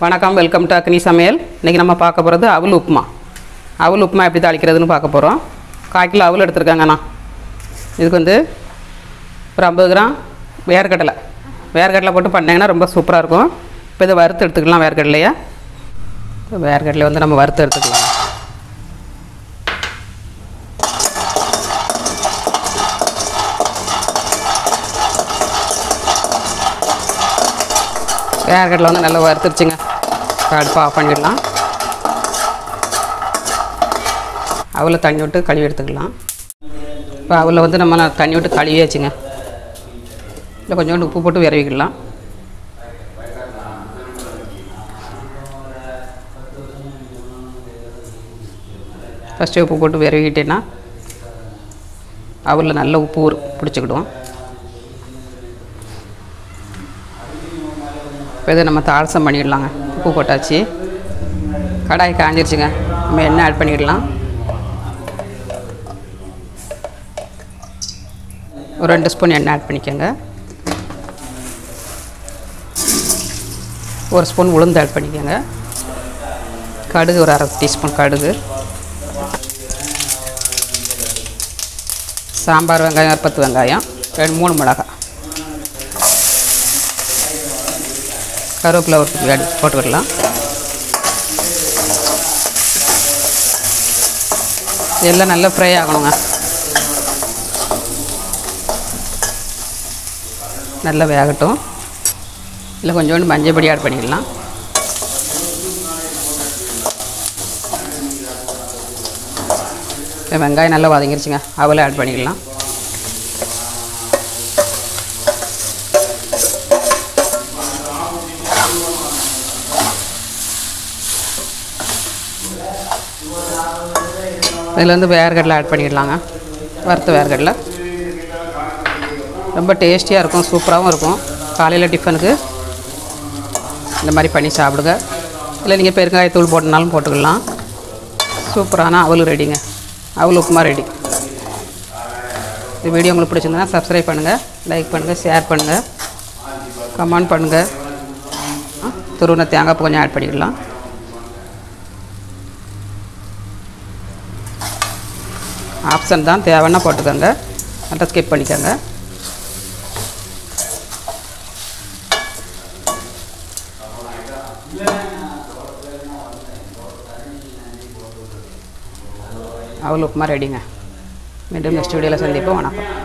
வணக்கம், welcome to அக்னி சமையல். இன்றைக்கி நம்ம பார்க்க போகிறது அவல் உப்புமா. அவல் உப்புமா எப்படி தாளிக்கிறதுன்னு பார்க்க போகிறோம். 1/4 கிலோ அவல் எடுத்துருக்காங்கண்ணா. இதுக்கு வந்து ஒரு 50 கிராம் வேர்க்கடலை போட்டு பண்ணிங்கன்னா ரொம்ப சூப்பராக இருக்கும். இப்போ இதை வறுத்து எடுத்துக்கலாம். வேர்க்கடலை வந்து நம்ம வறுத்து எடுத்துக்கலாம். வேர்க்கடலை வந்து நல்லா வறுத்துருச்சுங்க. அடுப்பை ஆஃப் பண்ணிடலாம். அவலை தண்ணி விட்டு கழுவி எடுத்துக்கலாம். இப்போ அவலை வந்து நம்ம தண்ணி விட்டு கழுவியாச்சுங்க. இல்லை கொஞ்சோண்டு உப்பு போட்டு விரவிக்கலாம். ஃபஸ்ட்டு உப்பு போட்டு விரவிக்கிட்டேன்னா அவலில் நல்ல உப்பு பிடிச்சிக்கிடுவோம். இப்போ இதை நம்ம தாளசம் பண்ணிடலாங்க. உப்பு போட்டாச்சு. கடாய் காஞ்சிருச்சுங்க. நம்ம எண்ணெய் ஆட் பண்ணிடலாம். ஒரு 2 ஸ்பூன் எண்ணெய் ஆட் பண்ணிக்கோங்க. 1 ஸ்பூன் உளுந்து ஆட் பண்ணிக்கோங்க. கடுகு ஒரு 1/2 டீஸ்பூன் கடுகு. சாம்பார் வெங்காயம் ஒரு 10 வெங்காயம், 2-3 மிளகாய், கருவேப்பிலை ஒரு போட்டுக்கிடலாம். இதெல்லாம் நல்லா ஃப்ரை ஆகணுங்க. நல்லா வேகட்டும். இல்லை கொஞ்சோண்டு மஞ்சள் பொடி ஆட் பண்ணிக்கலாம். வெங்காயம் நல்லா வதங்கிருச்சுங்க. அவலை ஆட் பண்ணிக்கலாம். இதில் வந்து வேர்க்கடலை ஆட் பண்ணிடலாங்க. வறுத்த வேர்க்கடலை ரொம்ப டேஸ்டியாக இருக்கும், சூப்பராகவும் இருக்கும். காலையில் டிஃபனுக்கு இந்த மாதிரி பண்ணி சாப்பிடுங்க. இல்லை நீங்கள் பெருங்காயத்தூள் போட்டனாலும் போட்டுக்கலாம். சூப்பரான அவல் ரெடிங்க. அவல் உப்புமா ரெடி. இந்த வீடியோ உங்களுக்கு பிடிச்சிருந்ததுன்னா சப்ஸ்கிரைப் பண்ணுங்கள், லைக் பண்ணுங்கள், ஷேர் பண்ணுங்கள், கமெண்ட் பண்ணுங்கள். துருவின தேங்காய் பூ கொஞ்சம் ஆட் பண்ணிக்கலாம். ஆப்ஷன் தான், தேவைன்னா போட்டுக்கோங்க, அதை ஸ்கிப் பண்ணிக்கோங்க. அவல் உப்புமா ரெடிங்க. மீண்டும் நெக்ஸ்ட் வீடியோவில் சந்திப்போம். வணக்கம்.